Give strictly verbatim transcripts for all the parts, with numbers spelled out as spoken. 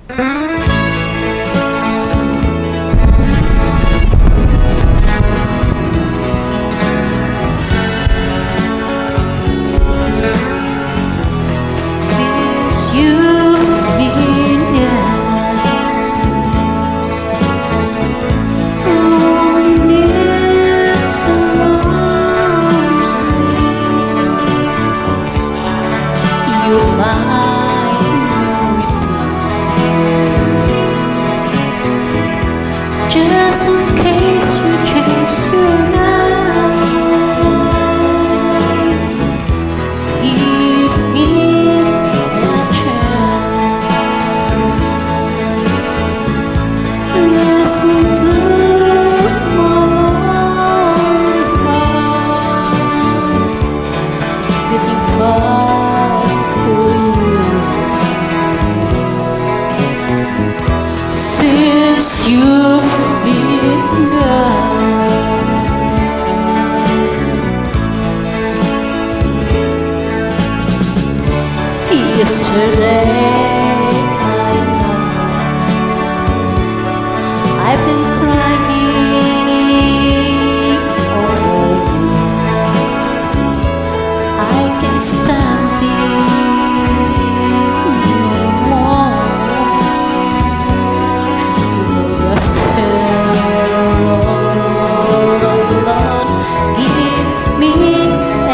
Just in case you change your mind, give me a chance. Listen to my heart beating fast for you. Since you've yesterday, I know I've been crying over you. I can't stand it anymore to left her all alone. Give me a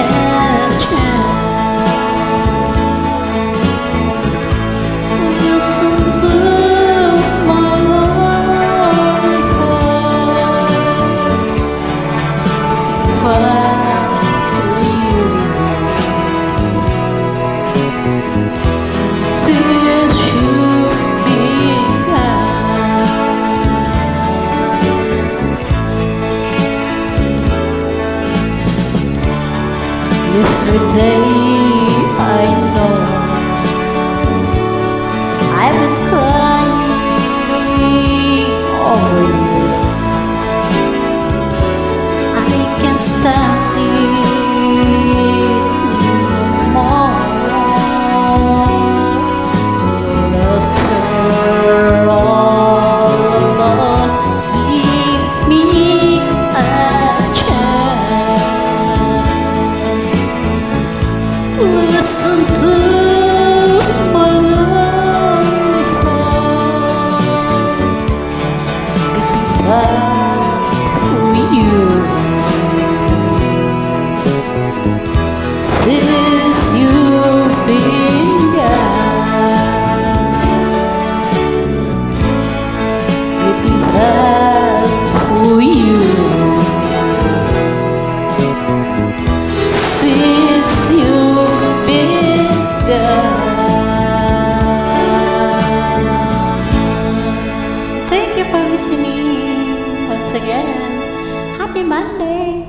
chance. Listen to my lonely heart beating fast for you. Since you've been gone, yesterday I know I've been crying over you. I can't stand it anymore to left her all alone. Give me a chance. Listen to my lonely heart beating fast for you. Since you've been gone, beating fast for you. Since you've been gone. Thank you for listening once again. Happy Monday.